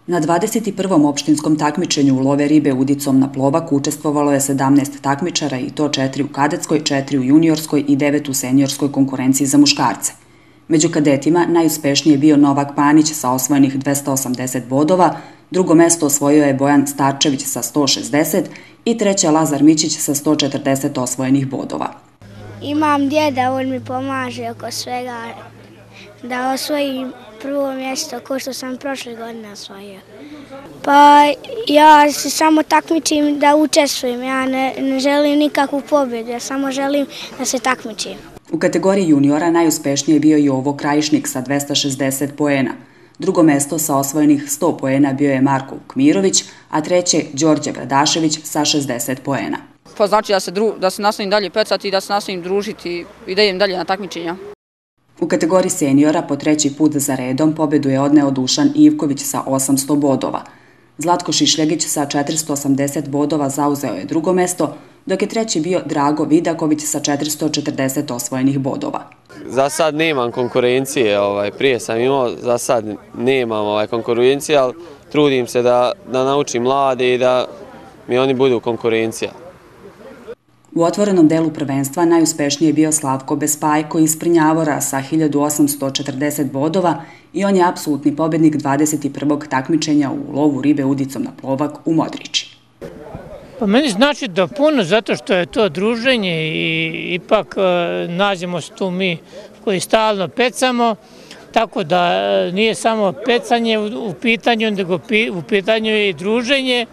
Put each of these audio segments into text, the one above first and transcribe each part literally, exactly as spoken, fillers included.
Na dvadeset prvom opštinskom takmičenju u love ribe udicom na plovak učestvovalo je sedamnaest takmičara i to četiri u kadetskoj, četiri u juniorskoj i devet u seniorskoj konkurenciji za muškarce. Među kadetima najuspešniji je bio Novak Panić sa osvojenih dvesta osamdeset bodova, drugo mesto osvojio je Bojan Starčević sa sto šezdeset i treće Lazar Mićić sa sto četrdeset osvojenih bodova. Imam djeda, on mi pomaže oko svega da osvojim prvo mjesto ko što sam prošle godine osvojio. Pa ja se samo takmičim da učestvujem, ja ne, ne želim nikakvu pobjedu, ja samo želim da se takmičim. U kategoriji juniora najuspešniji je bio Jovo Krajišnik sa dvesta šezdeset poena. Drugo mesto sa osvojenih sto poena bio je Marko Kmirović, a treće Đorđe Bradašević sa šezdeset poena. Pa znači da se, dru, da se nastavim dalje pecati i da se nastavim družiti i da idem dalje na takmičenja. U kategoriji seniora po treći put za redom pobedu je odneo Dušan Ivković sa osamsto bodova. Zlatko Šišljegić sa četiristo osamdeset bodova zauzeo je drugo mesto, dok je treći bio Drago Vidaković sa četiristo četrdeset osvojenih bodova. Za sad nemam konkurencije, ovaj, prije sam imao, za sad nemam ovaj, konkurencije, ali trudim se da, da naučim mlade i da mi oni budu konkurencija. U otvorenom delu prvenstva najuspešniji je bio Slavko Bespajko iz Prnjavora sa hiljadu osamsto četrdeset bodova i on je apsolutni pobednik dvadeset prvog takmičenja u lovu ribe udicom na plovak u Modriči. Pa meni znači da puno, zato što je to druženje i ipak nađemo se tu mi koji stalno pecamo, tako da nije samo pecanje u pitanju, nego u pitanju je i druženje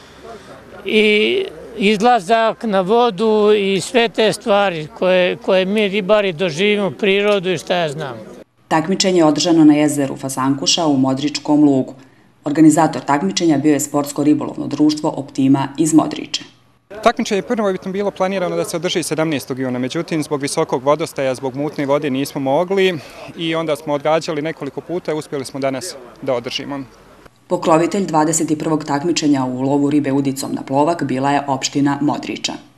i izlazak na vodu i sve te stvari koje, koje mi ribari doživimo, prirodu i šta ja znam. Takmičenje je održano na jezeru Fasankuša u Modričkom lugu. Organizator takmičenja bio je Sportsko ribolovno društvo Optima iz Modriče. Takmičenje je prvobitno bilo planirano da se održi sedamnaestog juna, međutim zbog visokog vodostaja, zbog mutne vode nismo mogli i onda smo odgađali nekoliko puta i uspjeli smo danas da održimo. Pokrovitelj dvadeset prvog takmičenja u lovu ribe udicom na plovak bila je opština Modriča.